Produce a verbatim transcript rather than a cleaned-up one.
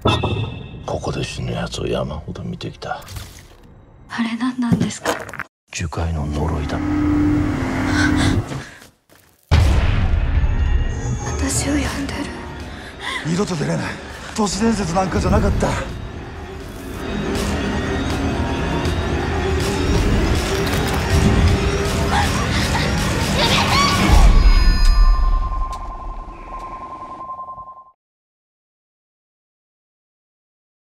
ここで死ぬやつを山ほど見てきた。 あれ何なんですか？ 樹海の呪いだ。 私を呼んでる。 二度と出れない。都市伝説なんかじゃなかった。